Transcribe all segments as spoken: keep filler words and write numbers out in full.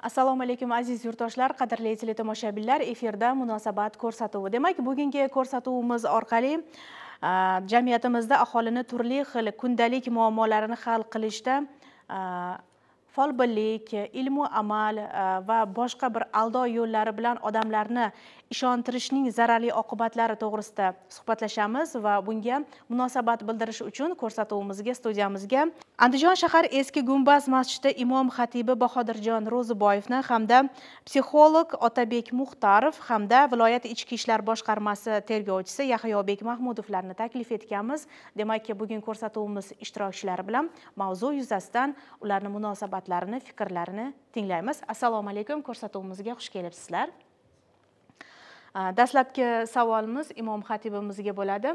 Assalomu alaykum aziz yurtdoshlar, qadrli teletomoshabinlar, efirda munosabat ko'rsatuvi. Demak, bugungi ko'rsatuvimiz orqali jamiyatimizda aholini turli xil kundalik muammolarini hal qilishda folbinlik, ilmu amal va boshqa bir aldov yo'llari bilan odamlarni ishontirishning zararli oqibatlari to'g'risida suhbatlashamiz va bunga munosabat bildirish uchun ko'rsatuvimizga, studiyamizga Andijon shahar Eski Gumbaz masjidi imom xatibi Bahodirjon Ro'ziboyevni hamda psixolog Otabek Muxtarov hamda viloyat ichki ishlar boshqarmasi tergovchisi Yahyobek Mahmudovlarni taklif etganmiz. Demak, bugun ko'rsatuvimiz ishtirokchilari bilan mavzu yuzasidan ularning munosabatlarini, fikrlarini tinglaymiz. Assalomu alaykum, ko'rsatuvimizga xush kelibsizlar. Dastlabki savolimiz imom xatibimizga bo'ladi.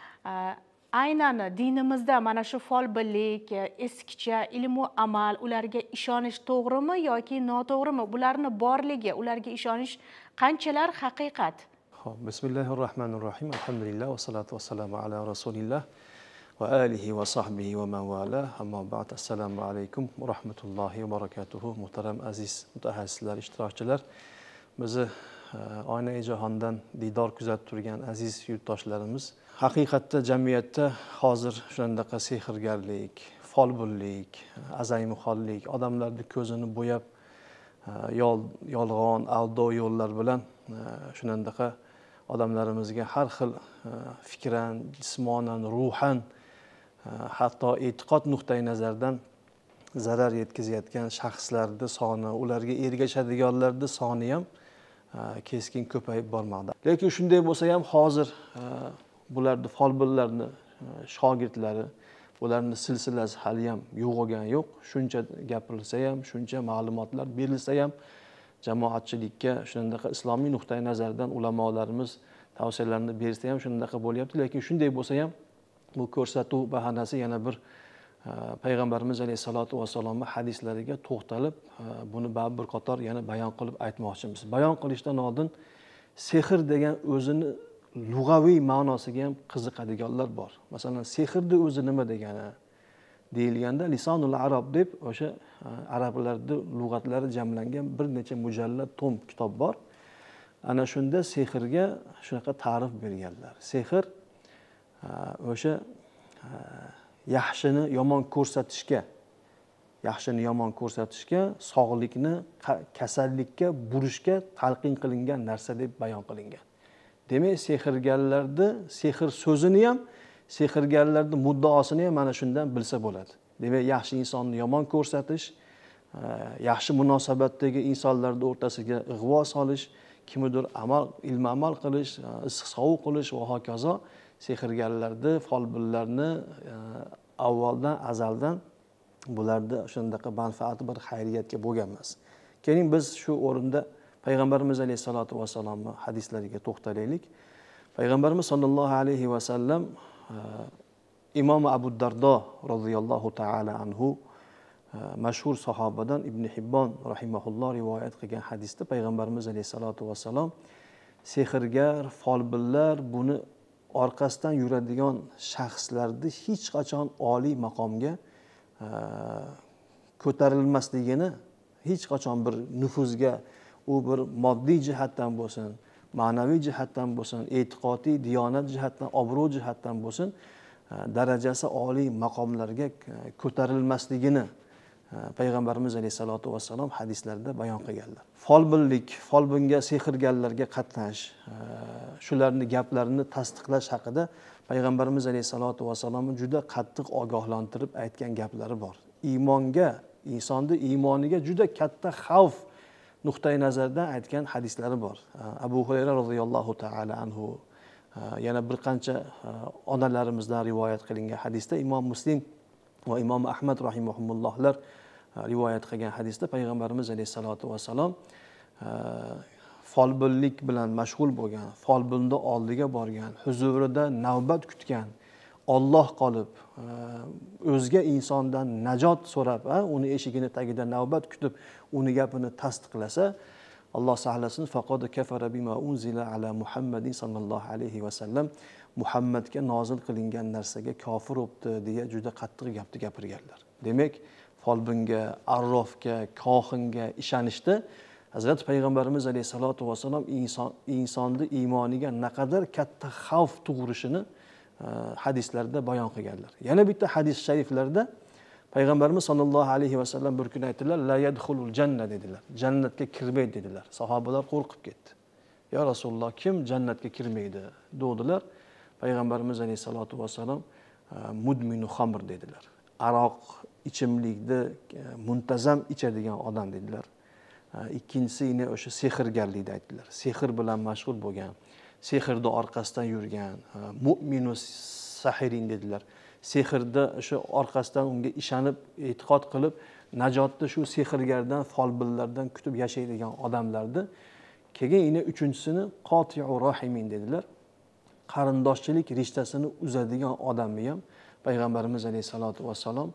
Aynan dinimizda mana shu folbinlik, eskicha ilmu amal, ularga ishonish to'g'rimi yoki noto'g'rimi? Bularning borligi, ularga ishonish qanchalar haqiqat? Xo'p, bismillahirrohmanirrohim. Alhamdulillah va salatu vassalamu ala rasulillah va alihi va sahbihi va man wala. Amma ba'd. Assalomu alaykum va rahmatullohi va barakatuh. Muhtaram aziz mutaxassislar, ishtirokchilar, bizni oyna-i jahondan didor kuzatib turgan aziz yurtdoshlarimiz, haqiqatda jamiyatda hozir shundaqa sehrgarlik, folbinlik, azaymuxollik, odamlarning ko'zini bo'yab yolg'on, aldov yo'llar bilan shundaqa odamlarimizga har xil fikran, jismonan, ruhan, hatto e'tiqod nuqtai nazaridan zarar yetkazayotgan shaxslarning soni, ularga ergashadiganlarning soni ham keskin ko'payib bormoqda. Lekin shunday bo'lsa ham hozir bularning folbinlarni shogirdlari, bularning silsilasi hali ham yo'g'ogani yo'q. Shuncha gapirilsa ham, shuncha ma'lumotlar berilsa ham, jamoatchilikka shundaqa islomiy nuqtai nazardan ulamolarimiz tavsiyalarini bersa ham shundaqa bo'lyapti. Lekin shunday bo'lsa ham bu ko'rsatuv bahonasi yana bir Payg'ambarimiz alayhisolatu vassalomning hadislariga to'xtalib, buni bir qator yana bayon qilib aytmoqchimiz. Bayon qilishdan oldin sehr degan o'zini lug'aviy ma'nosiga ham qiziqadiganlar bor. Masalan, sehrning o'zi nima degani deyilganda lisonul arab deb o'sha arablarning lug'atlari jamlangan bir necha mujallad tom kitob bor. Ana shunda sehrga shunaqa ta'rif berganlar. Sehr o'sha yaxshini yomon ko'rsatishga, yaxshini yomon ko'rsatishga, sog'likni kasallikka burishga talqin qilingan narsa deb bayon qilingan. Demak, sehrgarlarning sehr so'zini ham, sehrgarlarning muddaosini ham mana shundan bilsa bo'ladi. Demak, yaxshi insonni yomon ko'rsatish, yaxshi munosabatdagi insonlarning o'rtasiga ig'vo solish, kimnidir amal, ilm amal qilish, issiq-sovuq qilish va hokazo sehrgarlarni, folbinlarni avvaldan, azaldan bularda shundaqa manfaati bir xayriyatga bo'lgan emas. Keyin biz shu o'rinda Payg'ambarimiz alayhisolatu vassalomning hadislariga to'xtalaylik. Payg'ambarimiz sollallohu alayhi vasallam Imom Abu Dardo roziyallohu ta'ala anhu mashhur sahobadan Ibn Hibbon rahimahulloh rivoyat qilgan hadisda Payg'ambarimiz alayhisolatu vassalom sehrgar, folbinlar buni orqasidan yuradigan shaxslarni hech qachon oliy maqomga ko'tarilmasligini, hech qachon bir nufuzga, u bir moddiy jihatdan bo'lsin, ma'naviy jihatdan bo'lsin, e'tiqodiy, diyonat jihatdan, obro' jihatdan bo'lsin, darajasi oliy maqomlarga ko'tarilmasligini Payg'ambarimiz alayhisolatu vassalom hadislarda bayon qilganlar. Folbinlik, folbinga, sehrgarlarga qatnash, shularning gaplarini tasdiqlash haqida Payg'ambarimiz alayhisolatu vassalomning juda qattiq ogohlantirib aytgan gaplari bor. Iymonga, insonning iymoniga juda katta xavf nuqtai nazardan aytgan hadislari bor. Abu Hurayra roziyallohu ta'ala anhu, yana bir qancha onalarimizdan rivoyat qilingan hadisda Imom Muslim va Imom Ahmad rahimahumullohlar rivoyat qilgan hadisda Payg'ambarimiz alayhisolatu vassalom folbinlik bilan mashg'ul bo'lgan, folbinni oldiga borgan, huzurida navbat kutgan, Alloh qolib, o'zga insondan najot so'rab, uni eshigini tagida navbat kutib, uni gapini tasdiqlasa, Alloh saqlasin, faqad kafara bima unzila ala Muhammadin sallallohu alayhi vasallam, Muhammadga nozil qilingan narsaga kofir bo'libdi deya juda qattiq gapni gapirganlar. Demak, folbinga, arrofga, kohinga ishonishda Hazrat Payg'ambarimiz alayhisolatu vassalom inson insonni iymoniga naqadar katta xavf tug'irishini hadislarda bayon qilganlar. Yana bitta hadis shariflarda Payg'ambarimiz sollallohu alayhi vasallam bir kun aytdilar, la yadkhulul janna dedilar. Jannatga kirmaydi dedilar. Sahobalar qo'rqib ketdi. Ya Rasululloh, kim jannatga kirmaydi dedilar. Payg'ambarimiz alayhisolatu vassalom mudminu xamr dedilar. Aroq ichimlikni muntazam ichadigan odam dedilar. Ikkinchisi yine o'sha sehrgarlikni aytdilar. Sehr bilan mashg'ul bo'lgan, sehrni orqasidan yurgan, mu'minu sahirin dedilar. Sehrda o'sha orqasidan unga ishonib, e'tiqod qilib, najotni shu sehrgardan, folbinlardan kutib yashaydigan odamlarni. Keyin yine uchinchisini qoti'u rahimin dedilar. Qarindoshchilik rishtasini uzadigan odamni ham Payg'ambarimiz alayhisolatu vassalom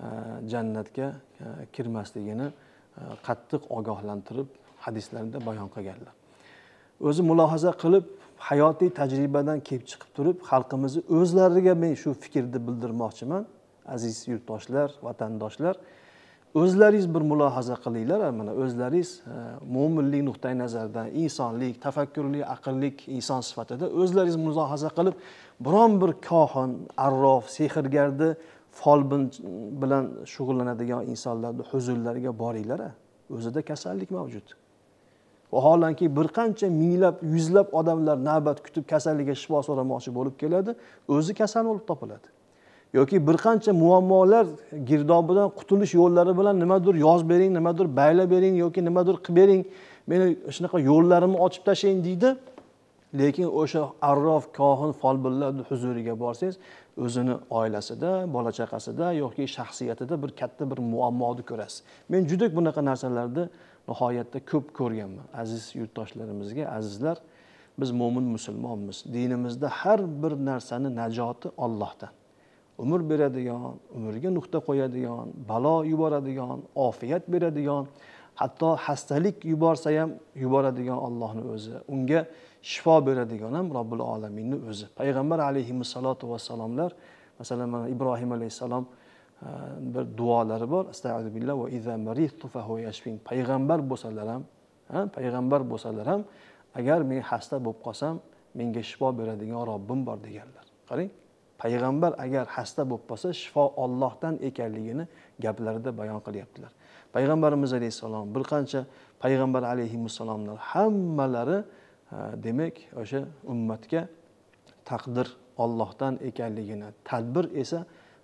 jannatga kirmasligini qattiq ogohlantirib hadislarda bayon qilganlar. O'zi mulohaza qilib, hayotiy tajribadan kelib chiqib turib, xalqimizni o'zlariga men shu fikrni bildirmoqchiman. Aziz yurtdoshlar, vatandoshlar, o'zlaringiz bir mulohaza qilinglar, mana o'zlaringiz mo'minlik nuqtai nazaridan, insonlik, tafakkurli, aqllik inson sifatida o'zlaringiz mulohaza qilib, biron bir kohin, arrof, sehrgarni folbin bilan shug'ullanadigan insonlarning huzurlariga boringlar. O'zida kasallik mavjud. Vaholanki bir qancha minglab, yuzlab odamlar navbat kutib kasalligiga shifo so'ramoqchi bo'lib keladi, o'zi kasal bo'lib topiladi. Yoki bir qancha muammolar girdobidan qutulish yo'llari bilan nimadir yozib bering, nimadir baylab bering yoki nimadir qilib bering, meni shunaqa yo'llarimni ochib tashlang deydi. Lekin o'sha arrof, kohin, folbinlarning huzuriga borsangiz, o'zini oilasida, bola chaqasida yoki shaxsiyatida bir katta bir muammoni ko'rasiz. Men juda bunaqa narsalarni nihoyatda ko'p ko'rganman. Aziz yurtdoshlarimizga, azizlar, biz mo'min musulmonmiz. Dinimizda har bir narsani najoti Allohdan. Umr beradigan, umrga nuqta qo'yadigan, balo yuboradigan, ofiyat beradigan, hatto xastalik yuborsa ham yuboradigan Allohning o'zi. Unga shifo beradigan ham Robbil Alaminning o'zi. Payg'ambar alayhissalatu vassalomlar, masalan, mana Ibrohim alayhissalom bir duolari bor. Estaizu billah va iza maridtu fa huwa yashfin. Payg'ambar bo'lsalar ham, ha, payg'ambar bo'lsalar ham, agar men xasta bo'lib qolsam, menga shifo beradigan Robbim bor deganlar. Qarang, payg'ambar agar xasta bo'lib qolsa, shifo Allohdan ekanligini gaplarida bayon qilyaptilar. Payg'ambarimiz alayhissalom, bir qancha payg'ambar alayhissalomlar hammalari demak o'sha ummatga taqdir Allohdan ekanligini, tadbir esa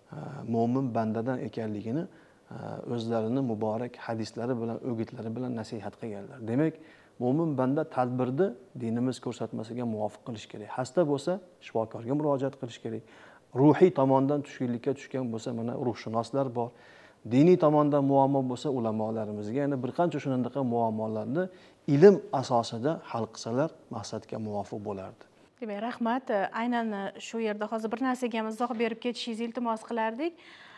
mo'min bandadan ekanligini o'zlarini muborak hadislari bilan, o'gitlari bilan nasihat qilganlar. Demak, mo'min banda tadbirni dinimiz ko'rsatmasiga muvofiq qilish kerak. Xasta bo'lsa, shifokorga murojaat qilish kerak. Ruhiy tomondan tushkunlikka tushgan bo'lsa, mana ruhshunoslar bor. Diniy tomondan muammo bo'lsa, ulamolarimizga, ya'ni bir qancha shunaqa muammolarni ilm asosida hal qilsalar, maqsadga muvofiq bo'lardi. Demak, rahmat. Aynan shu yerda hozir bir narsaga izoh berib ketishingizni iltimos qilardik.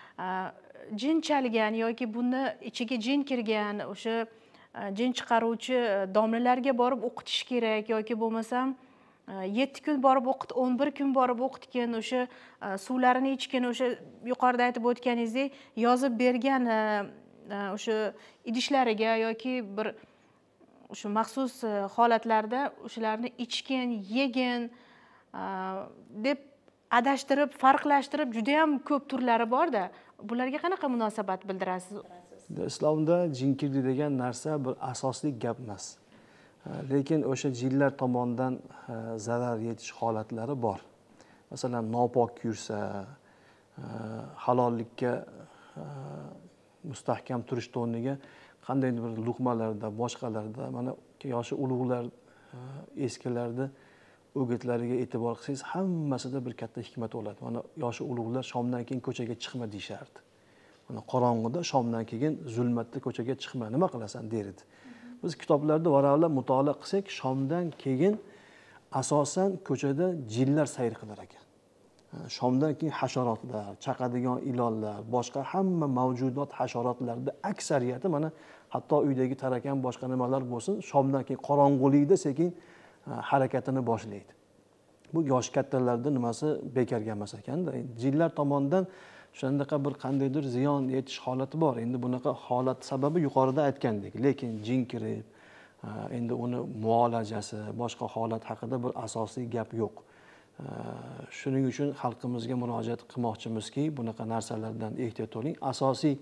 Jin chalgan yoki buni ichiga jin kirgan, o'sha jin chiqaruvchi domlalarga borib o'qitish kerak yoki bo'lmasam yetti kun borib o'qit, o'n bir kun borib o'qitgan, o'sha suvlarini ichgan, o'sha yuqorida aytib o'tganingizdek, yozib bergan o'sha idishlariga yoki bir o'sha maxsus holatlarda o'shalarni ichgan, yegan deb adashtirib, farqlashtirib juda ham ko'p turlari bor-da. Bularga qanaqa munosabat bildirasiz? Islomda jin kirdi degan narsa bir asosli gap emas. Lekin o'sha jinlar tomonidan zarar yetish holatlari bor. Masalan, nopok yursa, halollikka mustahkam turish o'rniga qandaydir bir luqmalarda, boshqalarda, mana yoshi ulug'lar, eskilarda o'gitlariga e'tibor qilsangiz, hammasida bir katta hikmat bo'ladi. Mana yoshi ulug'lar shomdan keyin ko'chaga chiqma deyishardi. Mana qorong'ida shomdan keyin zulmatda ko'chaga chiqma, nima qilasan derdi. Biz kitoblarda varaqlab mutolaa qilsak, shomdan keyin asosan ko'chada jinlar sayr qilar ekan. Shomdan keyin hasharotlar, chaqadigan ilonlar, boshqa hamma mavjudot hasharotlarda aksariyati mana hatto uydagi tarakan boshqa nimalar bo'lsin, shomdan keyin qorong'ulikda sekin harakatini boshlaydi. Bu yosh kattalarda nimasi bekarga emas ekanda. Jinlar tomonidan O'shandaqa bir qandaydir ziyon yetish holati bor. Endi bunaqa holat sababi yuqorida aytgandek, lekin jin kirib, endi uni muolajasi, boshqa holat haqida bir asosiy gap yo'q. Shuning uchun xalqimizga murojaat qilmoqchimizki, bunaqa narsalardan ehtiyot bo'ling. Asosiy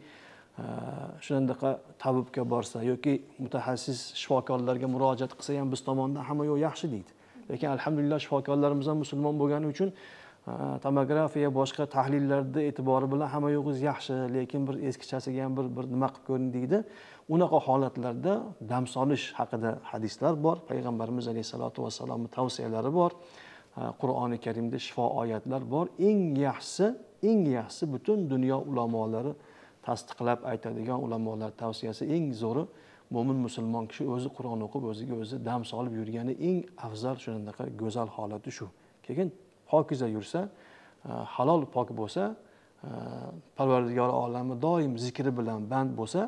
shundaqa tabibga borsa yoki mutaxassis shifokorlarga murojaat qilsa ham biz tomondan hamma yo'q yaxshi deydi. Lekin alhamdulillah shifokorlarimiz ham musulmon bo'lgani uchun tomografiya boshqa tahlillarda e'tibori bilan hamma yo'g'iz yaxshi, lekin bir eskichasiga ham bir bir nima qilib ko'ring deydi. Unaqa holatlarda dam solish haqida hadislar bor. Payg'ambarimiz alayhisolatu vassalomning tavsiyalari bor. Qur'oni Karimda shifo oyatlar bor. Eng yaxshisi, eng yaxshisi butun dunyo ulamolari tasdiqlab aytadigan ulamolar tavsiyasi eng zo'ri mo'min musulmon kishi o'zi Qur'on o'qib, o'ziga o'zi dam solib yurgani eng afzal shunaqa go'zal holati shu. Keyin pokiza yursa, halol pok bo'lsa, Parvardigor olami doim zikri bilan band bo'lsa,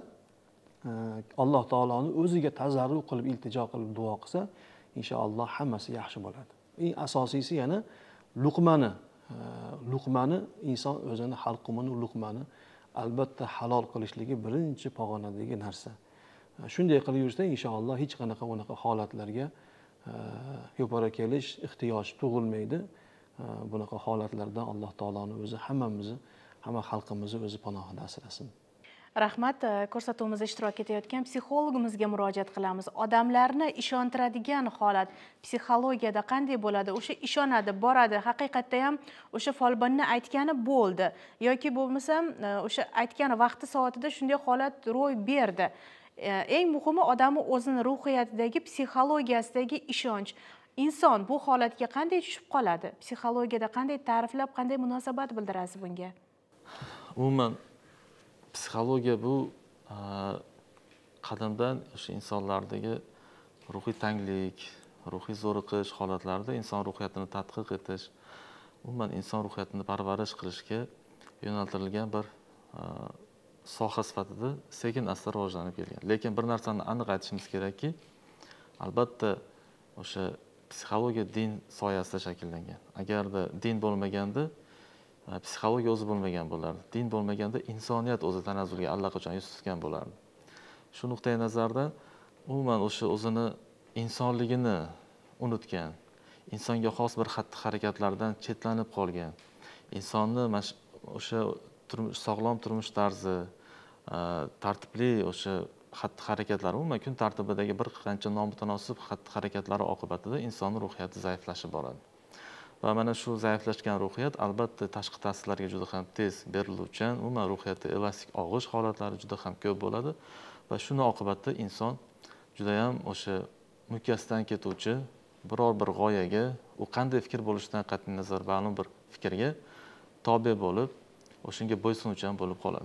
Alloh taoloning o'ziga tazarru qilib iltijo qilib duo qilsa, inshaalloh hammasi yaxshi bo'ladi. Eng asosiysi yana luqmani, luqmani inson o'zini halqumini luqmani albatta halol qilishligi birinchi pog'onadagi narsa. Shunday qilib yursa, inshaalloh hech qanaqa unaqa holatlarga yo'para kelish ehtiyoj tug'ilmaydi. Bunaqa holatlardan Alloh taoloning o'zi hammamizni, hamma xalqimizni o'zi panohida asrasin. Rahmat, ko'rsatuvimizda ishtirok etayotgan psixologimizga murojaat qilamiz. Odamlarni ishontiradigan holat psixologiyada qanday bo'ladi? O'sha ishonadi, boradi, haqiqatda ham o'sha folbinni aytgani bo'ldi yoki bo'lmasam o'sha aytgan vaqti soatida shunday holat ro'y berdi. Eng muhimi odamning o'zini ruhiyatidagi, psixologiyasidagi ishonch. Inson bu holatga qanday tushib qoladi? Psixologiyada qanday ta'riflab, qanday munosabat bildirasiz bunga? Umuman psixologiya bu qadimdan o'sha insonlardagi ruhiy tanglik, ruhiy zo'riqish holatlarida inson ruhiyatini tadqiq etish, umuman inson ruhiyatini parvarish qilishga yo'naltirilgan bir soha sifatida sekin asta rivojlanib kelgan. Lekin bir narsani aniq aytishimiz kerakki, albatta o'sha psixologiya din soyasida shakllangan. Agarda din bo'lmaganda psixologiya o'zi bo'lmagan bo'lardi. Din bo'lmaganda insoniyat o'zi tanazzulga allaqachon yuz tutgan bo'lardi. Shu nuqtai nazardan umuman o'sha o'zini insonligini unutgan, insonga xos bir xatti-harakatlardan chetlanib qolgan, insonni o'sha sog'lom turmush tarzi, tartibli o'sha xatti-harakatlar, umuman kun tartibidagi bir qancha nomutanosib xatti-harakatlari oqibatida inson ruhiyati zaiflashib boradi. Va mana shu zaiflashgan ruhiyat albatta tashqi ta'sirlarga juda ham tez beriluvchan, umuman ruhiyatda elastik og'ish holatlari juda ham ko'p bo'ladi va shuni oqibatida inson juda ham o'sha mukkasidan ketuvchi biror bir g'oyaga, u qanday fikr bo'lishidan qat'iy nazar ma'lum bir fikrga tobe bo'lib, o'shunga bo'ysunuvchan bo'lib qoladi.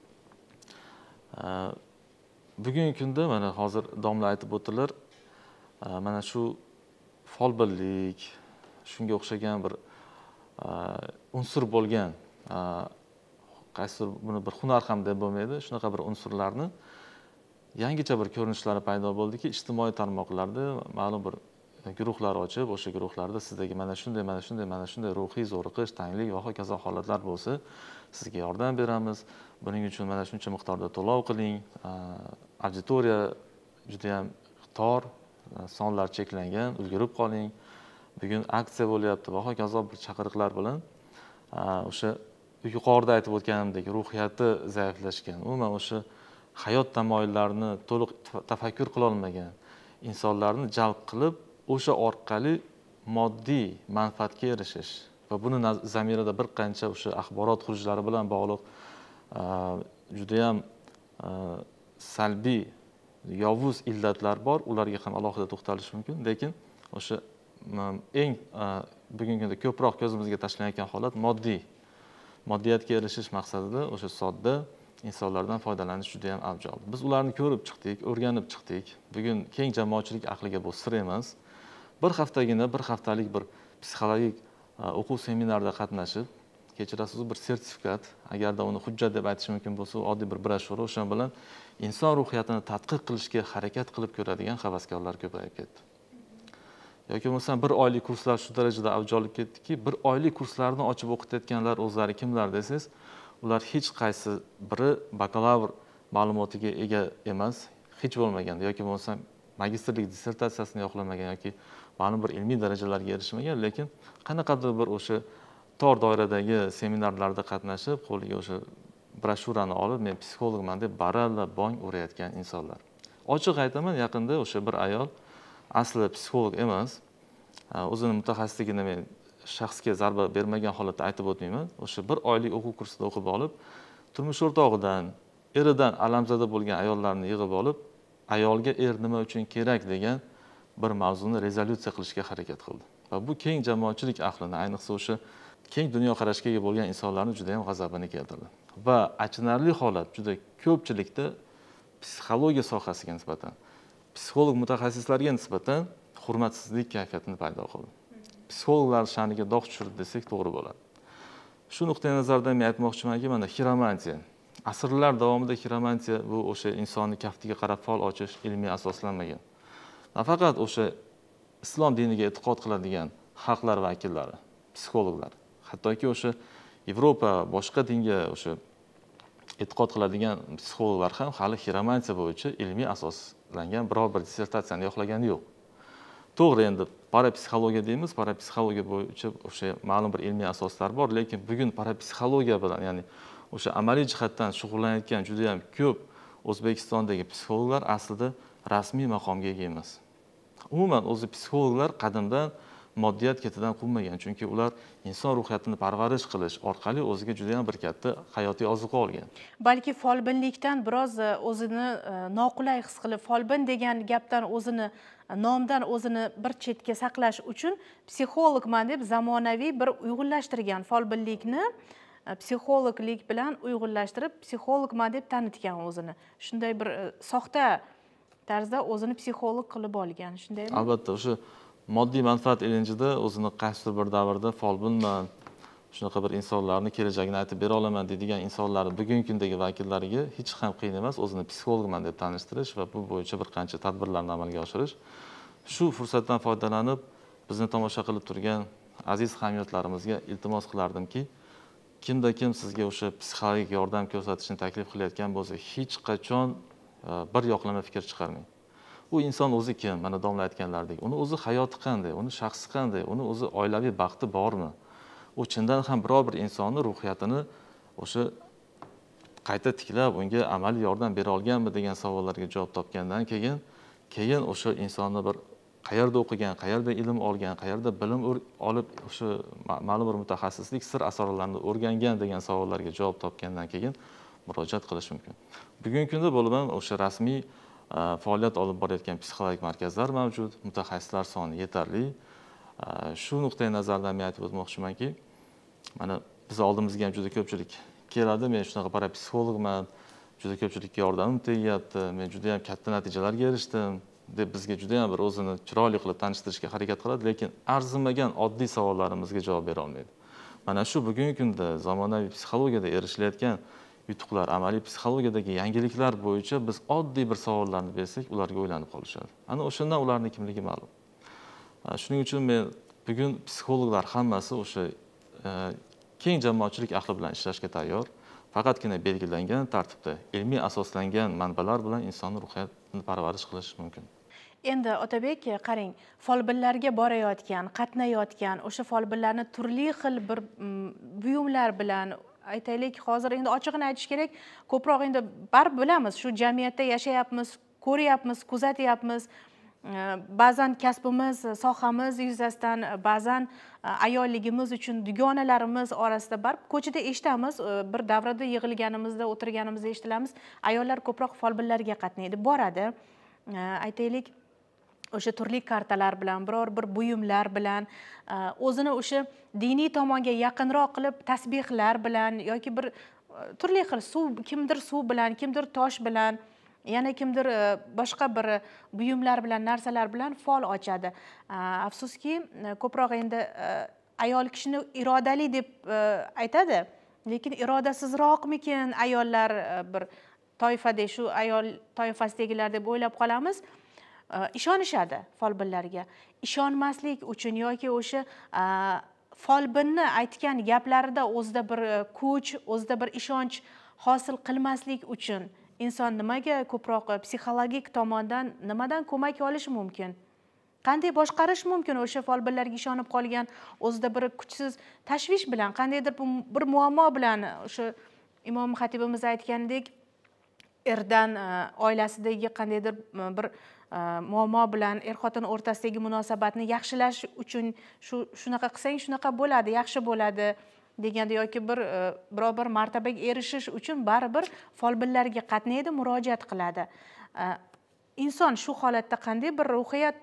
Bugungi kunda mana hozir domla aytib o'tdilar, mana shu folbinlik, shunga o'xshagan bir unsur bo'lgan, qaysidir buni bir hunar ham deb bo'lmaydi, shunaqa bir unsurlarni yangicha bir ko'rinishlari paydo bo'ldiki, ijtimoiy tarmoqlarda ma'lum bir guruhlar ochib, o'sha guruhlarda sizdagi mana shunday, mana shunday, mana shunday ruhiy zo'riqish, tanglik va hokazo holatlar bo'lsa, sizga yordam beramiz. Buning uchun mana shuncha miqdorda to'lov qiling. Auditoriya juda ham tor, sonlar cheklangan, ulgurib qoling. Bugun aksiya bo'lyapti va hokazo bir chaqiriqlar bilan o'sha yuqorida aytib o'tganimdek ruhiyati zaiflashgan, umuman o'sha hayot tamoyillarini to'liq tafakkur qila olmagan insonlarni jalb qilib, o'sha orqali moddiy manfaatga erishish va buni zamirida bir qancha o'sha axborot xurujlari bilan bog'liq juda ham salbiy, yovuz illatlar bor. Ularga ham alohida to'xtalish mumkin, lekin o'sha eng bugungi kunda ko'proq ko'zimizga tashlanayotgan holat moddiy, moddiyatga erishish maqsadida o'sha sodda insonlardan foydalanish juda ham avj oldi. Biz ularni ko'rib chiqdik, o'rganib chiqdik. Bugun keng jamoatchilik aqliga bu sir emas. Bir haftagina, bir haftalik bir psixologik o'quv seminarida qatnashib, kechirasiz bir sertifikat, agarda uni hujjat deb aytish mumkin bo'lsa, oddiy bir broshura, o'sha bilan inson ruhiyatini tadqiq qilishga harakat qilib ko'radigan havaskorlar ko'payib ketdi. Yoki bo'lmasa bir oylik kurslar shu darajada avj olib ketdiki, bir oylik kurslarni ochib o'qitayotganlar o'zlari kimlar desangiz, ular hech qaysi biri bakalavr ma'lumotiga ega emas, hech bo'lmaganda yoki bo'lmasam magistrlik dissertatsiyasini yoqlamagan yoki ma'lum bir ilmiy darajalarga erishmagan, lekin qanaqadir bir o'sha tor doiradagi seminarlarda qatnashib, qo'liga o'sha broshurani olib, men psixologman deb baralla bong urayotgan insonlar. Ochiq aytaman, yaqinda o'sha bir ayol asli psixolog emas, o'zini mutaxassisligini men shaxsga zarba bermagan holatda aytib o'tmayman. O'sha bir oylik o'quv kursida o'qib olib, turmush o'rtog'idan, eridan alamzada bo'lgan ayollarni yig'ib olib, ayolga er nima uchun kerak degan bir mavzuni rezolyutsiya qilishga harakat qildi. Va bu keng jamoatchilik ahlini, ayniqsa o'sha keng dunyoqarashga ega bo'lgan insonlarni juda ham g'azabini keltirdi. Va achinarli holat juda ko'pchilikda psixologiya sohasiga nisbatan, psixolog mutaxassislarga nisbatan hurmatsizlik kayfiyatini paydo qildi. Psixologlar sha'niga dog' tushirdi desak to'g'ri bo'ladi. Shu nuqtai nazardan men aytmoqchimanki, mana xiromantiya, asrlar davomida xiromantiya bu o'sha insonni kaftiga qarab fol ochish ilmiy asoslanmagan. Nafaqat o'sha islom diniga e'tiqod qiladigan xalqlar vakillari, psixologlar, hattoki o'sha Yevropa boshqa dinga o'sha e'tiqod qiladigan psixologlar ham hali xiromantiya bo'yicha ilmiy asoslangan biror bir dissertatsiyani yoqlagani yo'q. To'g'ri, endi parapsixologiya deymiz, parapsixologiya bo'yicha o'sha ma'lum bir ilmiy asoslar bor, lekin bugun parapsixologiya bilan, ya'ni o'sha amaliy jihatdan shug'ullanayotgan juda ham ko'p O'zbekistondagi psixologlar aslida rasmiy maqomga ega emas. Umuman o'zi psixologlar qadimdan moddiyat ketidan quvmagan, chunki ular inson ruhiyatini parvarish qilish orqali o'ziga juda ham bir katta hayotiy ozuqa olgan. Balki folbinlikdan biroz o'zini noqulay his qilib, folbin degan gapdan o'zini nomdan o'zini bir chetga saqlash uchun psixologman deb zamonaviy bir uyg'unlashtirgan folbinlikni psixologlik bilan uyg'unlashtirib, psixologman deb tanitgan o'zini. Shunday bir soxta tarzda o'zini psixolog qilib olgan, shundaymi? Albatta, o'sha moddiy manfaat ilinjida o'zini qaysidir bir davrda folbinman, shunaqa bir insonlarni kelajagini aytib bera olaman deydigan insonlarni bugungi kundagi vakillariga hech ham qiyin emas o'zini psixologman deb tanishtirish va bu bo'yicha bir qancha tadbirlarni amalga oshirish. Shu fursatdan foydalanib, bizni tomosha qilib turgan aziz hamyurtlarimizga iltimos qilardimki, kimda kim sizga o'sha psixologik yordam ko'rsatishni taklif qilayotgan bo'lsa, hech qachon bir yoqlama fikr chiqarmang. U inson o'zi kim? Mana domla aytganlaridek, uni o'zi hayoti qanday, uni shaxsi qanday, uni o'zi oilaviy baxti bormi? U chindan ham biror bir insonni ruhiyatini o'sha qayta tiklab, unga amaliy yordam bera olganmi degan savollarga javob topgandan keyin, keyin o'sha insonni bir qayerda o'qigan, qayerda ilm olgan, qayerda bilim olib o'sha ma'lum bir mutaxassislik sir asrorlarini o'rgangan degan savollarga javob topgandan keyin murojaat qilish mumkin. Bugungi kunda bo'lib o'sha rasmiy faoliyat olib borayotgan psixologik markazlar mavjud, mutaxassislar soni yetarli. Shu nuqtai nazardan men aytib o'tmoqchimanki, mana biz oldimizga ham juda ko'pchilik keladi, men shunaqa parapsixologman, juda ko'pchilikka yordamim tegyapti, men juda ham katta natijalarga erishdim deb bizga juda ham bir o'zini chiroyli qilib tanishtirishga harakat qiladi, lekin arzimagan oddiy savollarimizga javob bera olmaydi. Mana shu bugungi kunda zamonaviy psixologiyada erishilayotgan yutuqlar, amaliy psixologiyadagi yangiliklar bo'yicha biz oddiy bir savollarni bersak, ularga o'ylanib qolishadi. Ana o'shandan ularning kimligi ma'lum. Shuning uchun men bugun psixologlar hammasi o'sha keng jamoatchilik ahli bilan ishlashga tayyor. Faqatgina belgilangan tartibda ilmiy asoslangan manbalar bilan insonni ruhiyatini parvarish qilish mumkin. Endi Otabek, qarang, folbinlarga borayotgan, qatnayotgan, o'sha folbinlarni turli xil bir buyumlar bilan, aytaylik, hozir endi ochig'ini aytish kerak, ko'proq endi baribir bilamiz, shu jamiyatda yashayapmiz, ko'ryapmiz, kuzatyapmiz. Ba'zan kasbimiz, sohamiz yuzasidan, ba'zan ayolligimiz uchun dugonalarimiz orasida baribir ko'chada eshitamiz, bir davrada yig'ilganimizda, o'tirganimizda eshitilamiz, ayollar ko'proq folbinlarga qatnaydi, boradi. Aytaylik, o'sha turli kartalar bilan, biror bir buyumlar bilan, o'zini o'sha diniy tomonga yaqinroq qilib tasbihlar bilan yoki bir turli xil suv, kimdir suv bilan, kimdir tosh bilan, yana kimdir boshqa bir buyumlar bilan, narsalar bilan fol ochadi. Afsuski, ko'proq endi ayol kishini irodali deb aytadi, lekin irodasizroqmikin ayollar bir toifada, shu ayol toifasidagilar deb o'ylab qolamiz. Ishonishadi folbinlarga. Ishonmaslik uchun yoki o'sha folbinni aytgan gaplarida o'zida bir kuch, o'zida bir ishonch hosil qilmaslik uchun inson nimaga ko'proq psixologik tomondan nimadan ko'mak olishi mumkin? Qanday boshqarish mumkin o'sha folbinlarga ishonib qolgan o'zida bir kuchsiz tashvish bilan, qandaydir bir muammo bilan, o'sha imom xatibimiz aytgandek, erdan oilasidagi qandaydir bir muammo bilan er xotin o'rtasidagi munosabatni yaxshilash uchun shu shunaqa qilsang shunaqa bo'ladi, yaxshi bo'ladi deganda, yoki bir biror bir martabaga erishish uchun baribir folbinlarga qatnaydi, murojaat qiladi. Inson shu holatda qanday bir ruhiyat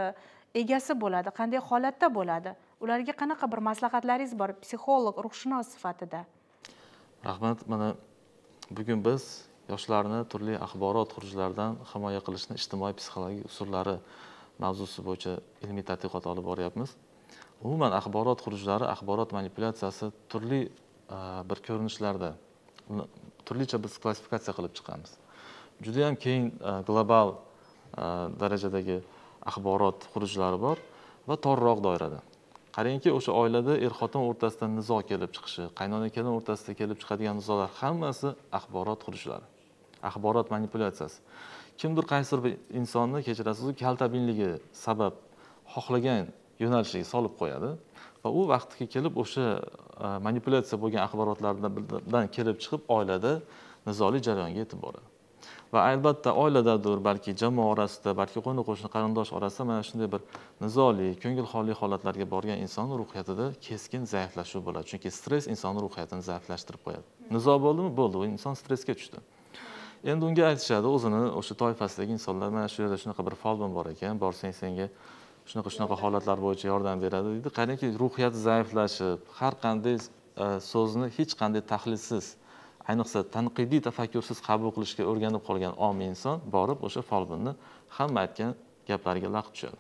egasi bo'ladi, qanday holatda bo'ladi? Ularga qanaqa bir maslahatlaringiz bor psixolog, ruhshunos sifatida? Rahmat. Mana bugun biz yoshlarni turli axborot xurujlaridan himoya qilishni ijtimoiy psixologik usullari mavzusi bo'yicha ilmiy tadqiqot olib boryapmiz. Umuman axborot xurujlari, axborot manipulyatsiyasi turli bir ko'rinishlarda, turlicha biz klassifikatsiya qilib chiqamiz. Juda ham keng global darajadagi axborot xurujlari bor va torroq doirada. Qarangki, o'sha oilada er-xotin o'rtasida nizo kelib chiqishi, qaynona-kelin o'rtasida kelib chiqadigan nizolar hammasi axborot xurujlari, axborot manipulyatsiyasi. Kimdir qaysidir bir insonni, kechirasiz, kaltabinligi sabab xohlagan yo'nalishiga solib qo'yadi va u vaqtga kelib o'sha manipulyatsiya bo'lgan axborotlardan kelib chiqib oilada nizoli jarayonga yetib boradi. Va albatta oiladadir, balki jamoa orasida, balki qo'ni-qo'shni qarindosh orasida mana shunday bir nizoli, ko'ngilxoli holatlarga borgan inson ruhiyatida keskin zaiflashuv bo'ladi. Chunki stress insonning ruhiyatini zaiflashtirib qo'yadi. Nizo bo'ldimi? Bo'ldi, u inson stressga tushdi. Endi unga aytishadi, o'zini o'sha toifasidagi insonlar, mana shu yerda shunaqa bir folbin bor ekan, borsang senga shunaqa shunaqa holatlar bo'yicha yordam beradi deydi. Qarangki, ruhiyati zaiflashib, har qanday so'zni hech qanday tahlilsiz, ayniqsa tanqidiy tafakkursiz qabul qilishga o'rganib qolgan omi inson borib o'sha folbinni hamma aytgan gaplariga laq tushadi.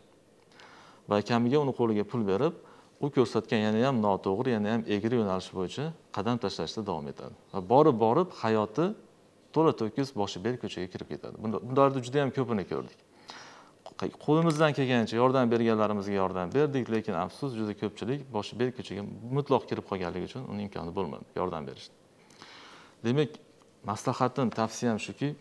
Va kamiga uni qo'liga pul berib, u ko'rsatgan yana ham noto'g'ri, yana ham egri yo'nalish bo'yicha qadam tashlashda davom etadi. Va borib-borib hayoti to'la to'kis boshi ber ko'chaga kirib ketadi. Bunlarni juda ham ko'pini ko'rdik. Qo'limizdan kelgancha yordam berganlarimizga yordam berdik, lekin afsus juda ko'pchilik boshi ber ko'chaga mutlaq kirib qolganligi uchun uning imkoni bo'lmadi yordam berishni. Demak, maslahatim, tavsiyam shuki,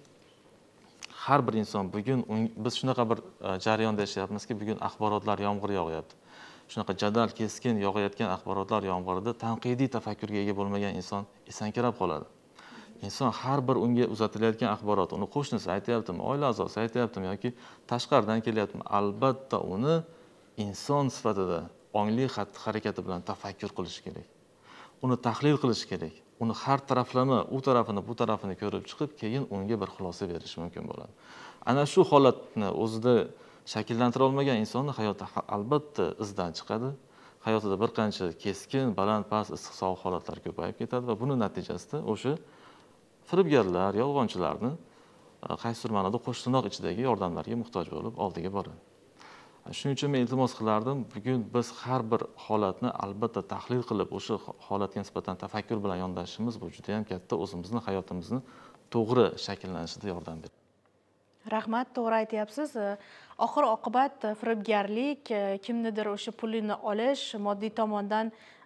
har bir inson bugun biz shunaqa bir jarayonda yashayapmizki, bugun axborotlar yomg'ir yog'yapti. Shunaqa jadal, keskin yog'ayotgan axborotlar yomg'irida tanqidiy tafakkurga ega bo'lmagan inson esankirab qoladi. Inson har bir unga uzatilayotgan axborot, uni qo'shnisi aytayaptimi, oila a'zosi aytayaptimi yoki tashqaridan kelyaptimi, albatta uni inson sifatida ongli xatti-harakati bilan tafakkur qilish kerak. Uni tahlil qilish kerak. Uni har taraflama, u tarafini, bu tarafini ko'rib chiqib, keyin unga bir xulosa berish mumkin bo'ladi. Ana shu holatni o'zida shakllantira olmagan insonning hayoti albatta izdan chiqadi. Hayotida bir qancha keskin, baland-past, issiq-sovuq holatlar ko'payib ketadi va buning natijasida o'sha firibgarlar, yolg'onchilarni qaysidir ma'noda qo'shtirnoq ichidagi yordamlarga muhtoj bo'lib oldiga boradi. Shuning uchun men iltimos qilardim, bugun biz har bir holatni albatta tahlil qilib, o'sha holatga nisbatan tafakkur bilan yondashishimiz bu juda ham katta o'zimizni hayotimizni to'g'ri shakllanishida yordam beradi. Rahmat, to'g'ri aytyapsiz. Oxir oqibat firibgarlik, kimnidir o'sha pulini olish, moddiy tomondan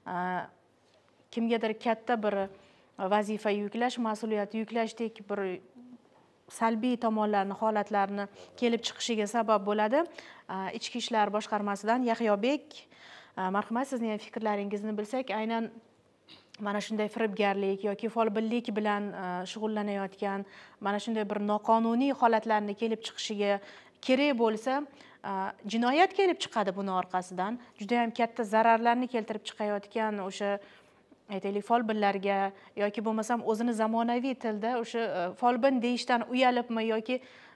kimgadir katta bir vazifa yuklash, mas'uliyat yuklashdek bir salbiy tomonlarni, holatlarni kelib chiqishiga sabab bo'ladi. Ichki ishlar boshqarmasidan Yahyobek, marhamat, sizning fikrlaringizni bilsak, aynan mana shunday firibgarlik yoki folbinlik bilan shug'ullanayotgan, mana shunday bir noqonuniy holatlarni kelib chiqishiga kerak bo'lsa, jinoyat kelib chiqadi buni orqasidan. Juda ham katta zararlarni keltirib chiqayotgan o'sha aytaylik folbinlarga yoki bo'lmasam o'zini zamonaviy tilda o'sha folbin deyishdan uyalibmi yoki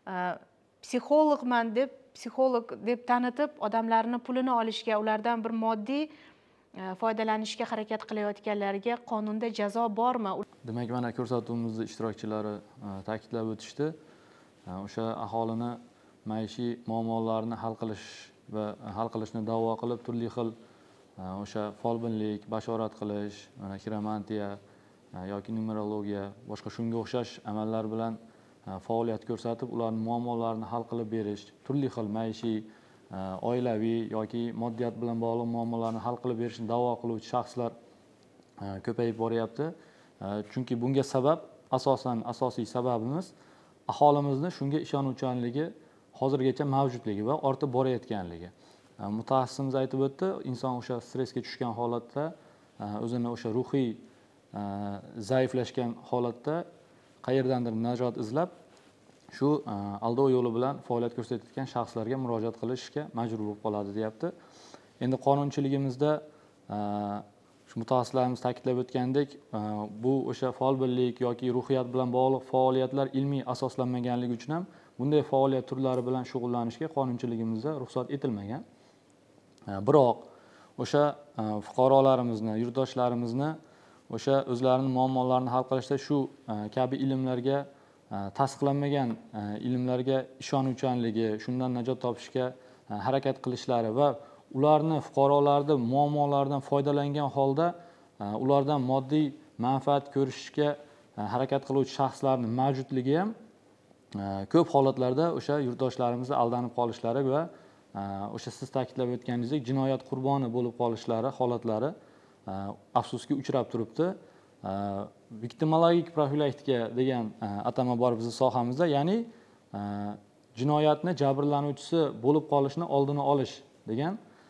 psixologman deb psixolog deb tanitib odamlarni pulini olishga, ulardan bir moddiy foydalanishga harakat qilayotganlarga qonunda jazo bormi? Demak, mana ko'rsatuvimizda ishtirokchilari ta'kidlab o'tishdi. O'sha aholini maishiy muammolarini hal qilish va hal qilishni da'vo qilib, turli xil o'sha folbinlik, bashorat qilish, mana xiromantiya yoki numerologiya, boshqa shunga o'xshash amallar bilan faoliyat ko'rsatib, ularning muammolarini hal qilib berish, turli xil maishiy oilaviy yoki moddiyat bilan bog'liq muammolarni hal qilib berishni da'vo qiluvchi shaxslar ko'payib boryapti. Chunki bunga sabab, asosan asosiy sababimiz aholimizni shunga ishonuvchanligi hozirgacha mavjudligi va ortib borayotganligi. Mutaxassisimiz aytib o'tdi, inson o'sha stressga tushgan holatda, o'zini o'sha ruhiy zaiflashgan holatda qayerdandir najot izlab, shu aldov yo'li bilan faoliyat ko'rsatayotgan shaxslarga murojaat qilishga majbur bo'lib qoladi, deyapti. Endi qonunchiligimizda shu mutaxassislarimiz ta'kidlab o'tgandek, bu o'sha folbinlik yoki ruhiyat bilan bog'liq faoliyatlar ilmiy asoslanmaganligi uchun ham bunday faoliyat turlari bilan shug'ullanishga qonunchiligimizda ruxsat etilmagan. Biroq o'sha fuqarolarimizni, yurtdoshlarimizni o'sha o'zlarining muammolarini hal qilishda shu kabi ilmlarga, tasdiqlanmagan ilmlarga ishonuvchanligi, shundan najot topishga harakat qilishlari va ularni fuqarolarni muammolaridan foydalangan holda ulardan moddiy manfaat ko'rishga harakat qiluvchi shaxslarning mavjudligi ham ko'p holatlarda o'sha yurtdoshlarimizni aldanib qolishlari va o'sha siz ta'kidlab o'tganingizdek jinoyat qurboni bo'lib qolishlari holatlari afsuski uchrab turibdi. Viktimologik profilaktika degan atama bor bizning sohamizda, ya'ni jinoyatni jabrlanuvchisi bo'lib qolishni oldini olish degan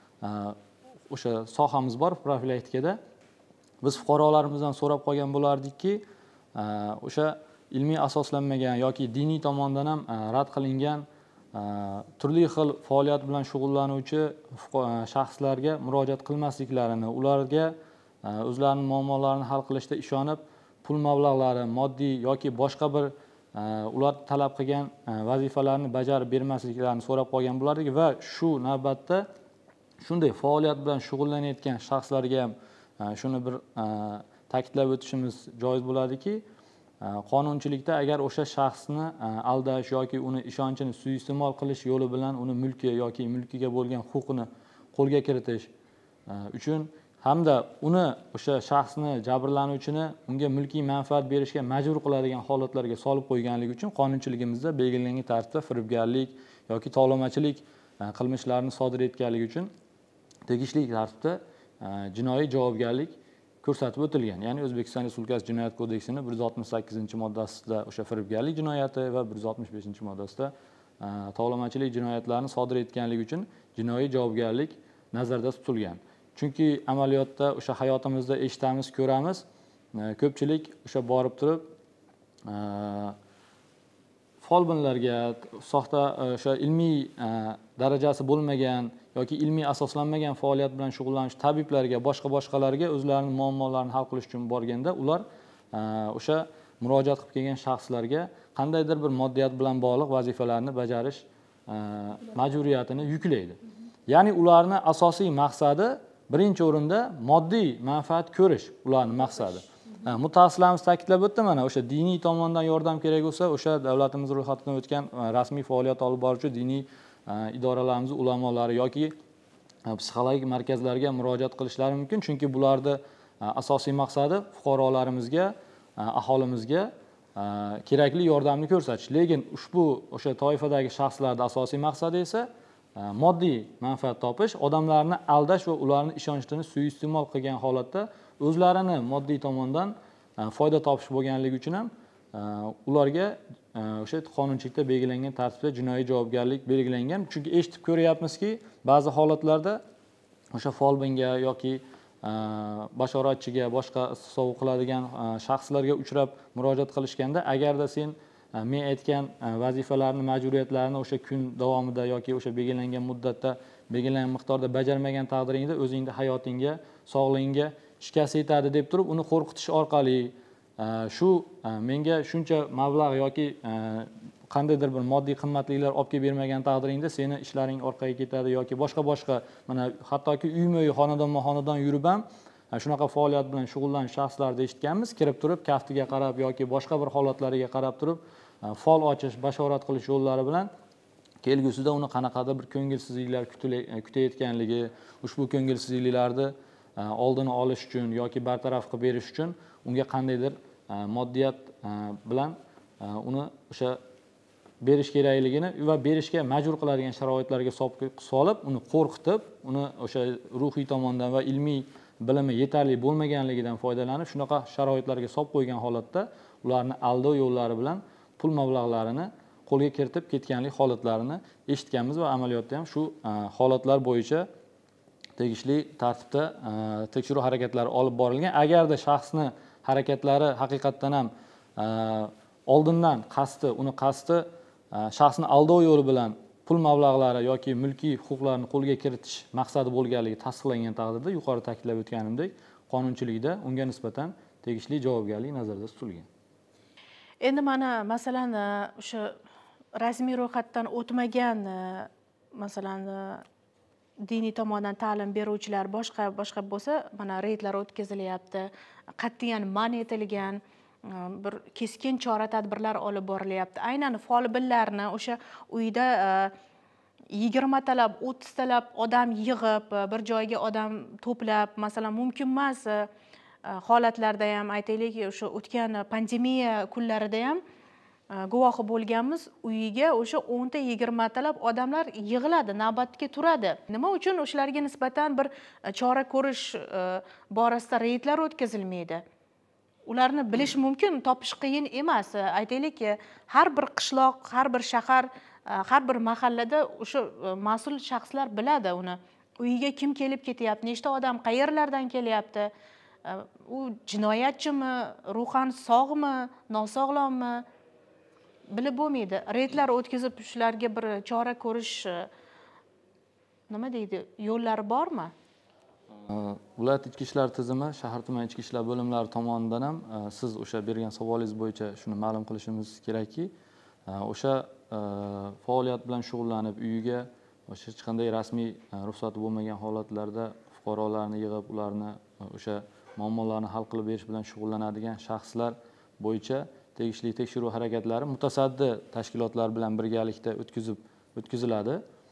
o'sha sohamiz bor profilaktikada. Biz fuqarolarimizdan so'rab qolgan bo'lardikki, o'sha ilmiy asoslanmagan yoki diniy tomondan ham rad qilingan turli xil faoliyat bilan shug'ullanuvchi shaxslarga murojaat qilmasliklarini, ularga o'zlarining muammolarini hal qilishda ishonib, pul mablag'lari, moddiy yoki boshqa bir ular talab qilgan vazifalarni bajarib bermasliklarini so'rab qolgan bo'lardik va shu navbatda shunday faoliyat bilan shug'ullanayotgan shaxslarga ham shuni bir ta'kidlab o'tishimiz joiz bo'ladiki, qonunchilikda agar o'sha shaxsni aldash yoki uni ishonchini suiiste'mol qilish yo'li bilan uni mulki yoki mulkiga bo'lgan huquqini qo'lga kiritish uchun hamda uni o'sha shaxsni, jabrlanuvchini unga mulkiy manfaat berishga majbur qiladigan holatlarga solib qo'yganligi uchun qonunchiligimizda belgilangan tartibda firibgarlik yoki tovlamachilik qilmishlarini sodir etganligi uchun tegishli tartibda jinoiy javobgarlik ko'rsatib o'tilgan. Ya'ni O'zbekiston Respublikasi Jinoyat kodeksining bir yuz oltmish sakkizinchi moddasida o'sha firibgarlik jinoyati va bir yuz oltmish beshinchi moddasida tovlamachilik jinoyatlarini sodir etganligi uchun jinoiy javobgarlik nazarda tutilgan. Chunki amaliyotda o'sha hayotimizda eshitamiz, ko'ramiz, ko'pchilik o'sha borib turib folbinlarga, soxta o'sha ilmiy darajasi bo'lmagan yoki ilmiy asoslanmagan faoliyat bilan shug'ullanuvchi tabiblarga, boshqa boshqalarga o'zlarining muammolarini hal qilish uchun borganda ular o'sha murojaat qilib kelgan shaxslarga qandaydir bir moddiyat bilan bog'liq vazifalarni bajarish majburiyatini yuklaydi. Ya'ni ularning asosiy maqsadi birinchi o'rinda moddiy manfaat ko'rish ularning maqsadi. Mutaxassislarimiz ta'kidlab o'tdi, mana o'sha diniy tomondan yordam kerak bo'lsa, o'sha davlatimiz ro'yxatidan o'tgan rasmiy faoliyat olib boruvchi diniy idoralarimiz ulamolari yoki psixologik markazlarga murojaat qilishlari mumkin, chunki bularning asosiy maqsadi fuqarolarimizga, aholimizga kerakli yordamni ko'rsatish. Lekin ushbu o'sha toifadagi shaxslarning asosiy maqsadi esa moddiy manfaat topish, odamlarni aldash va ularning ishonchini suiiste'mol qilgan holatda o'zlarini moddiy tomondan foyda topish bo'lganligi uchun ham ularga o'sha qonunchilikda belgilangan tartibda jinoiy javobgarlik belgilangan. Chunki eshitib ko'ryapmizki, ba'zi holatlarda o'sha folbinga yoki bashoratchiga, boshqa sovg'a qiladigan shaxslarga uchrab murojaat qilishganda, agarda sen men aytgan vazifalarni, majburiyatlarni o'sha kun davomida yoki o'sha belgilangan muddatda, belgilangan miqdorda bajarmagan taqdiringda o'zingni hayotingga, sog'lig'ingga shikast yetadi deb turib, uni qo'rqitish orqali shu menga shuncha mablag' yoki qandaydir bir moddiy qimmatliklar olib kelib bermagan taqdiringda seni ishlaring orqaga ketadi yoki boshqa boshqa, mana hattoki uyma-uy, xonadonma-xonadon yurib ham shunaqa faoliyat bilan shug'ullangan shaxslarni eshitganmiz, kirib turib kaftiga qarab yoki boshqa bir holatlariga qarab turib fol ochish, bashorat qilish yo'llari bilan kelgusida uni qanaqadir bir ko'ngilsizliklar kutayotganligi, ushbu ko'ngilsizliklarni oldini olish uchun yoki bartaraf qilib berish uchun unga qandaydir moddiyat bilan uni o'sha berish kerakligini va berishga majbur qiladigan sharoitlarga solib, uni qo'rqitib, uni o'sha ruhiy tomondan va ilmiy bilimi yetarli bo'lmaganligidan foydalanib, shunaqa sharoitlarga solib qo'ygan holatda ularni aldov yo'llari bilan pul mablag'larini qo'lga kiritib ketganlik holatlarini eshitganmiz va amaliyotda ham shu holatlar bo'yicha tegishli tartibda tekshiruv harakatlari olib borilgan. Agarda shaxsni harakatlari haqiqatdan ham oldindan qasdi, uni qasdi shaxsni aldov yo'li bilan pul mablag'lari yoki mulkiy huquqlarni qo'lga kiritish maqsadi bo'lganligi tasdiqlangan taqdirda, yuqorida ta'kidlab o'tganimdek, qonunchilikda unga nisbatan tegishli javobgarlik nazarda tutilgan. Endi mana masalan o'sha rasmiy ro'yxatdan o'tmagan masalan diniy tomondan ta'lim beruvchilar boshqa boshqa bo'lsa, mana reydlar o'tkazilyapti, qat'iyan man etilgan bir keskin chora-tadbirlar olib borilyapti. Aynan folbinlarni o'sha uyda yigirma talab, o'ttiz talab odam yig'ib, bir joyga odam to'plab, masalan, mumkin emas holatlarda ham aytaylik, o'sha o'tgan pandemiya kunlarida ham guvohi bo'lganmiz, uyiga o'sha o'nta yigirma talab odamlar yig'iladi, navbatga turadi. Nima uchun o'shalarga nisbatan bir chora ko'rish borasida reydlar o'tkazilmaydi? Ularni bilish mumkin, topish qiyin emas. Aytaylik, har bir qishloq, har bir shahar, har bir mahallada o'sha mas'ul shaxslar biladi uni. Uyiga kim kelib ketyapti, nechta odam qayerlardan kelyapti, u jinoyatchimi, ruhan sog'mi, nosog'lommi, bilib bo'lmaydi. Reydlar o'tkazib shularga bir chora ko'rish nima deydi, yo'llari bormi? Viloyat ichki ishlar tizimi, shahar tuman ichki ishlar bo'limlari tomonidan ham siz o'sha bergan savolingiz bo'yicha shuni ma'lum qilishimiz kerakki, o'sha faoliyat bilan shug'ullanib, uyiga o'sha hech qanday rasmiy ruxsati bo'lmagan holatlarda fuqarolarni yig'ib, ularni o'sha muammolarni hal qilib berish bilan shug'ullanadigan shaxslar bo'yicha tegishli tekshiruv harakatlari mutasaddi tashkilotlar bilan birgalikda o'tkazib o'tkaziladi.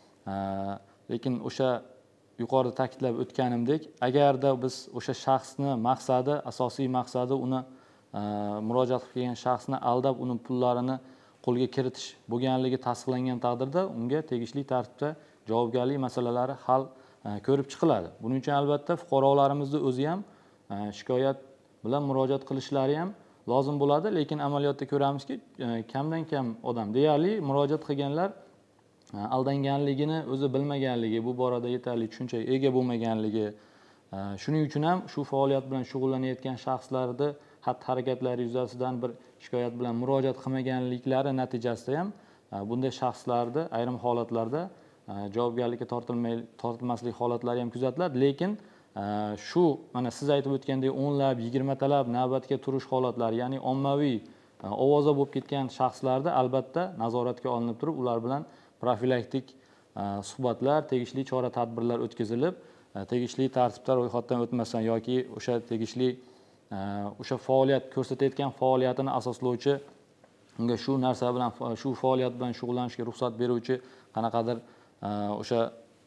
Lekin o'sha yuqorida ta'kidlab o'tganimdek, agarda biz o'sha shaxsni maqsadi, asosiy maqsadi uni murojaat qilgan shaxsni aldab, uni pullarini qo'lga kiritish bo'lganligi tasdiqlangan taqdirda, unga tegishli tartibda javobgarlik masalalari hal ko'rib chiqiladi. Buning uchun albatta fuqarolarimizni o'zi ham shikoyat bilan murojaat qilishlari ham lozim bo'ladi, lekin amaliyotda ko'ramizki, kamdan kam odam, deyarli murojaat qilganlar aldanganligini o'zi bilmaganligi, bu borada yetarli tushunchaga ega bo'lmaganligi, shuning uchun ham shu faoliyat bilan shug'ullanayotgan shaxslarni xatti-harakatlari yuzasidan bir shikoyat bilan murojaat qilmaganliklari natijasida ham bunday shaxslarni ayrim holatlarda javobgarlikka tortilmay tortilmaslik holatlari ham kuzatiladi. Lekin shu mana siz aytib o'tgandek o'nlab, yigirma talab navbatga turish holatlari, ya'ni ommaviy ovoza bo'lib ketgan shaxslarda albatta nazoratga olinib turib, ular bilan profilaktik suhbatlar, tegishli chora-tadbirlar o'tkazilib, tegishli tartibda ro'yxatdan o'tmasdan yoki o'sha tegishli o'sha faoliyat ko'rsatayotgan faoliyatini asoslovchi, unga shu narsa bilan, shu faoliyat bilan shug'ullanishga ruxsat beruvchi qanaqadir o'sha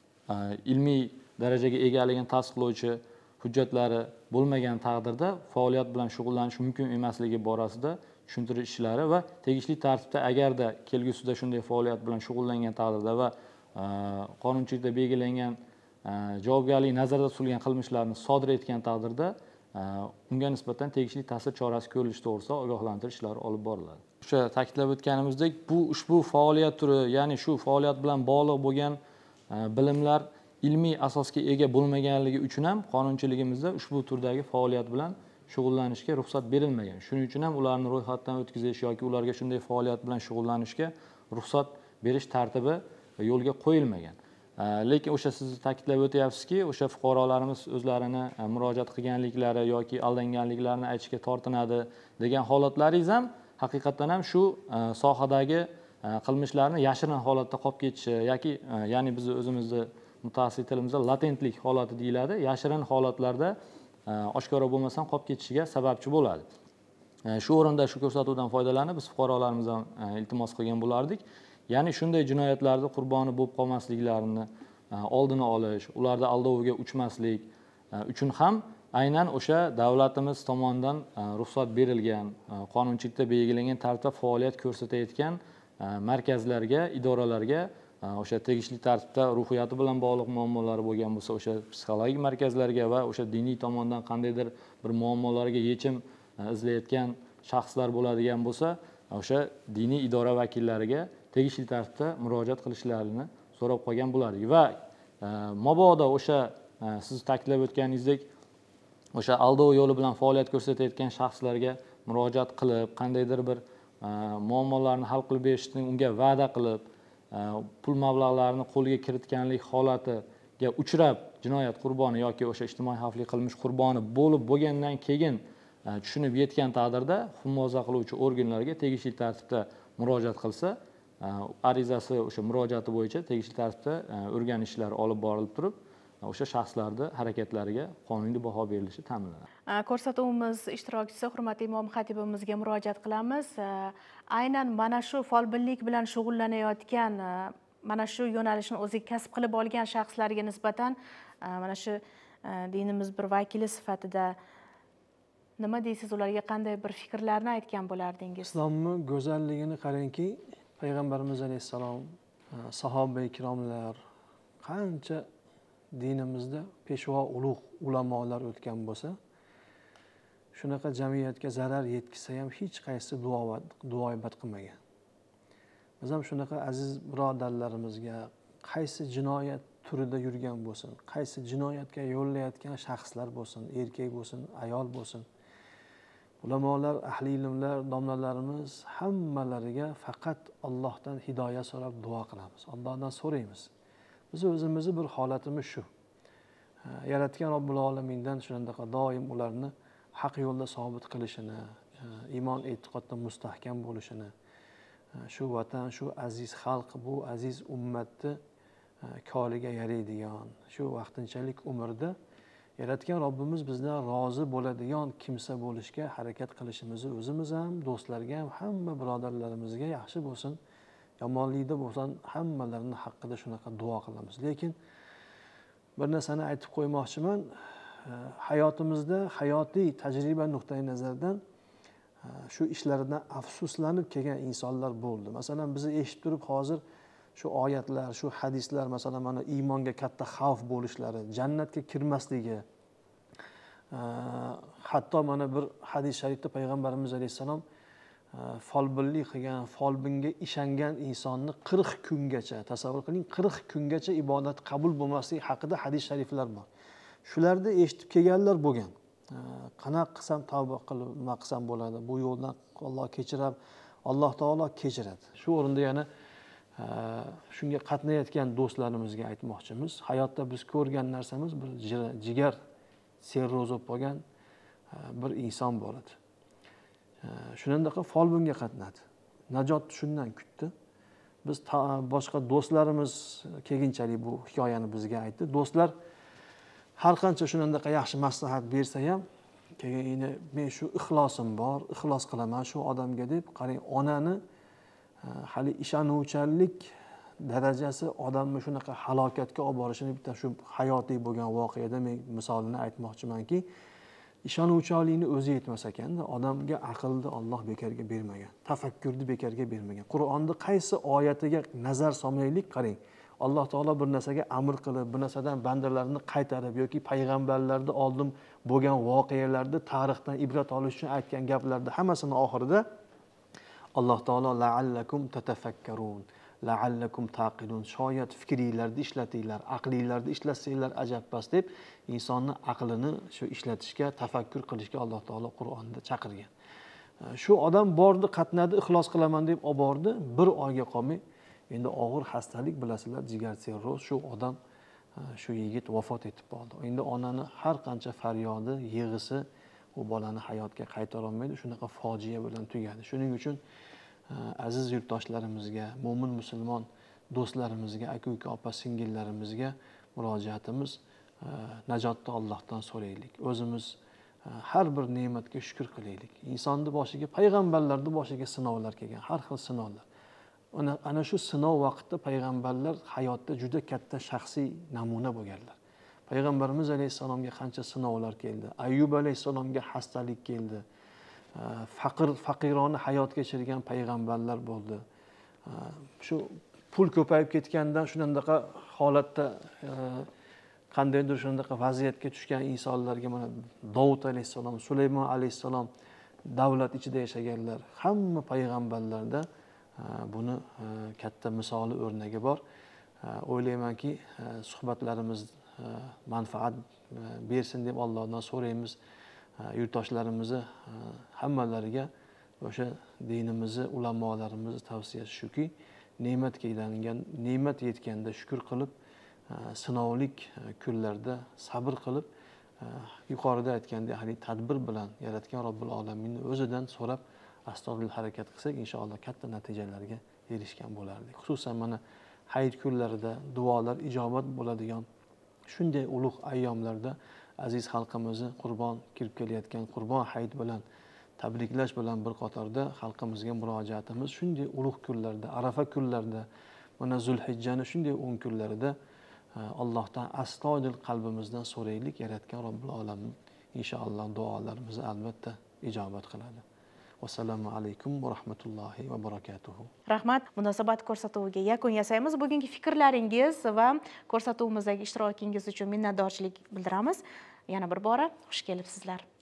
ilmiy darajaga egaligini tasdiqlovchi hujjatlari bo'lmagan taqdirda faoliyat bilan shug'ullanish mumkin emasligi borasida tushuntirish ishlari va tegishli tartibda agarda kelgusida shunday faoliyat bilan shug'ullangan taqdirda va qonunchilikda belgilangan javobgarlik nazarda tutilgan qilmishlarni sodir etgan taqdirda unga nisbatan tegishli ta'sir chorasi ko'rilishi to'g'risida ogohlantirish ishlari olib boriladi. O'sha ta'kidlab o'tganimizdek, bu ushbu faoliyat turi, ya'ni shu faoliyat bilan bog'liq bo'lgan bilimlar ilmiy asosga ega bo'lmaganligi uchun ham qonunchiligimizda ushbu turdagi faoliyat bilan shug'ullanishga ruxsat berilmagan. Shuning uchun ham ularni ro'yxatdan o'tkazish yoki ularga shunday faoliyat bilan shug'ullanishga ruxsat berish tartibi yo'lga qo'yilmagan. Lekin o'sha siz ta'kidlab o'tyapsizki, o'sha fuqarolarimiz o'zlarini murojaat qilganliklari yoki aldanganliklarini aytishga tortinadi degan holatlaringiz ham haqiqatan ham shu sohadagi qilmishlarni yashirin holatda qolib ketishi yoki ya'ni biz o'zimizni mutaxassis tilimizda latentlik holati deyiladi, yashirin holatlarda oshkora bo'lmasdan qolib ketishiga sababchi bo'ladi. Shu o'rinda shu ko'rsatuvdan foydalanib biz fuqarolarimiz ham iltimos qilgan bo'lardik. Ya'ni shunday jinoyatlarning qurboni bo'lib qolmasliklarini oldini olish, ularda aldoviga uchmaslik uchun ham aynan o'sha davlatimiz tomonidan ruxsat berilgan, qonunchilikda belgilangan tartibda faoliyat ko'rsatayotgan markazlarga, idoralarga o'sha tegishli tartibda ruhiyati bilan bog'liq muammolari bo'lgan bo'lsa, o'sha psixologik markazlarga va o'sha diniy tomondan qandaydir bir muammolarga yechim izlayotgan shaxslar bo'ladigan bo'lsa, o'sha diniy idora vakillariga tegishli tartibda murojaat qilishlarini so'rab qolgan bo'lardik. Va mabodo o'sha siz ta'kidlab o'tganingizdek, o'sha aldov yo'li bilan faoliyat ko'rsatayotgan shaxslarga murojaat qilib, qandaydir bir muammolarni hal qilib berishni unga va'da qilib, pul mablag'larini qo'lga kiritganlik holatiga uchrab, jinoyat qurboni yoki o'sha ijtimoiy xavfli qilmish qurboni bo'lib bo'lgandan keyin tushunib yetgan taqdirda himoya qiluvchi organlarga tegishli tartibda murojaat qilsa, arizasi o'sha murojaati bo'yicha tegishli tartibda o'rganishlar olib borilib turib, o'sha shaxslarni harakatlariga qonuniy baho berilishi ta'minlanadi. Ko'rsatuvimiz ishtirokchisi hurmatli imom xatibimizga murojaat qilamiz. Aynan mana shu folbinlik bilan shug'ullanayotgan, mana shu yo'nalishni o'ziga kasb qilib olgan shaxslarga nisbatan mana shu dinimiz bir vakili sifatida nima deysiz, ularga qanday bir fikrlarni aytgan bo'lardingiz? Islomni go'zalligini qarangki, Payg'ambarimiz alayhissalom, sahoba ikromlar, qancha dinimizda peshvo ulug' ulamolar o'tgan bo'lsa, shunaqa jamiyatga zarar yetkazsa ham hech qaysi duoibat qilmagan. Biz ham shunaqa aziz birodarlarimizga qaysi jinoyat turida yurgan bo'lsin, qaysi jinoyatga yo'llayotgan shaxslar bo'lsin, erkak bo'lsin, ayol bo'lsin, ulamolar, ahli ilmlar, domlalarimiz hammalariga faqat Allohdan hidoyat so'rab duo qilamiz. Allohdan so'raymiz. Biz o'zimizni bir holatimiz shu. Yaratgan Robbil Alamindan shunaqa doim ularni haq yo'lda sobit qilishini, iymon e'tiqodda mustahkam bo'lishini, shu vatan, shu aziz xalq, bu aziz ummatni koliga yaraydigan, shu vaqtinchalik umrda yaratgan Robbimiz bizdan rozi bo'ladigan kimsa bo'lishga harakat qilishimizni o'zimiz ham, do'stlarga ham, hamma birodarlarimizga yaxshi bo'lsin, yomonlikda bo'lsin, hammalarini haqqida shunaqa duo qilamiz. Lekin bir narsani aytib qo'ymoqchiman, hayotimizda hayotiy tajriba nuqtai nazaridan shu ishlardan afsuslanib kelgan insonlar bo'ldi. Masalan, bizni eshitib turib hozir shu oyatlar, shu hadislar, masalan, mana iymonga katta xavf bo'lishlari, jannatga kirmasligi, hatto mana bir hadis sharifda Payg'ambarimiz alayhissalom folbinlik qilgan, folbinga ishongan insonni qirq kungacha, tasavvur qiling, qirq kungacha ibodat qabul bo'lmasligi haqida hadis shariflar bor. Shularni eshitib kelganlar bo'lgan. Qanaqa qilsam tavba qilib, nima qilsam bo'ladi? Bu yo'ldan Alloh kechirib, Alloh taolo kechiradi. Shu o'rinda yana shunga qatnayotgan do'stlarimizga aytmoqchimiz. Hayotda biz ko'rgan narsamiz bir jigar serroz bo'lib qolgan bir inson bor edi. Shundaqa folbinga qatnadi. Najot shundan kutdi. Biz boshqa do'stlarimiz keyinchalik bu hikoyani bizga aytdi. Do'stlar har qancha shundaqa yaxshi maslahat bersa ham, keyin men shu ixlosim bor, ixlos qilaman shu odamga deb, qarang, onani hali ishonuvchanlik darajasi odamni shunaqa halokatga olib borishini bitta shu hayotiy bo'lgan voqeada men misolini aytmoqchimanki, ishonuvchanlikni o'zi yetmas ekanda, odamga aqlni Alloh bekarga bermagan, tafakkurni bekarga bermagan. Qur'onda qaysi oyatiga nazar solmaylik, qarang. Alloh taolo bir narsaga amr qilib, bir narsadan bandalarini qaytarib yoki payg'ambarlarni oldin bo'lgan voqealarda tarixdan ibrat olish uchun aytgan gaplarda hammasini oxirida Alloh taolo la'allakum tatafakkarun, la'allakum taqilun, shoyat fikringlarni ishlatinglar, aqlinglarni ishlatsanglar ajabmas deb insonni aqlini shu ishlatishga, tafakkur qilishga Alloh taolo Qur'onda chaqirgan. Shu odam bordi, qatnadi, ixlos qilaman deb olib bordi, bir oyga qolmay endi og'ir xastalik, bilasizlar, jigar sirroz, shu odam, shu yigit vafot etib qoldi. Endi onani har qancha faryodi, yig'isi u bolani hayotga qaytara olmaydi, shunaqa fojia bilan tugadi. Shuning uchun aziz yurtdoshlarimizga, mo'min musulmon do'stlarimizga, aka-uka, opa singillarimizga murojaatimiz, najotni Allohdan so'raylik. O'zimiz har bir ne'matga shukr qilaylik. Insonning boshiga, payg'ambarlarning boshiga sinovlar kelgan, har xil sinovlar. Ana shu sinov vaqtida payg'ambarlar hayotda juda katta shaxsiy namuna bo'lganlar. Payg'ambarimiz alayhissalomga qancha sinovlar keldi. Ayyub alayhissalomga xastalik keldi. Faqir, faqirona hayot kechirgan payg'ambarlar bo'ldi. shu pul ko'payib ketgandan shunaqa holatda qandaydir shunaqa vaziyatga tushgan insonlarga mana Davud alayhissalom, Sulaymon alayhissalom davlat ichida yashaganlar, hamma payg'ambarlarda buni katta misoli o'rnagi bor. O'ylaymanki, suhbatlarimiz manfaat bersin deb Allohdan so'raymiz. Yurtdoshlarimizni hammalariga o'sha dinimizni ulamolarimiz tavsiyasi shuki, ne'matga aylangan, ne'mat yetganda shukr qilib, sinovlik kunlarda sabr qilib, yuqorida aytgandek ahli tadbir bilan yaratgan Robbil olaminning o'zidan so'rab astoydil harakat qilsak, inshaalloh katta natijalarga erishgan bo'lardik. Xususan mana hayit kunlarida duolar ijobat bo'ladigan shunday ulug' ayyomlarda aziz xalqimizni Qurbon kirib kelayotgan Qurbon hayit bilan tabriklash bilan bir qatorda xalqimizga murojaatimiz shunday ulug' kunlarda, Arafa kunlarida, mana Zulhijjani shunday o'n kunlarida Allohdan astoydil qalbimizdan so'raylik, yaratgan Robbil olamin inshaalloh duolarimizni albatta ijobat qiladi. Assalomu alaykum va rahmatullohi va barakatuh. Rahmat, munosabat ko'rsatuviga yakun yasaymiz. Bugungi fikrlaringiz va ko'rsatuvimizdagi ishtirokingiz uchun minnatdorchilik bildiramiz. Yana bir bora xush kelibsizlar.